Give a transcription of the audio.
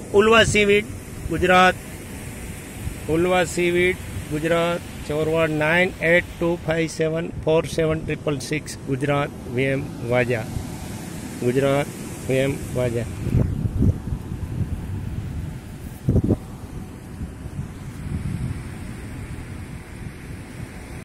ઉલ્વા seaweed Gujarat, ulva seaweed Gujarat, Chorwad 9825747666 Gujarat, VM Vaja, Gujarat, VM Vaja.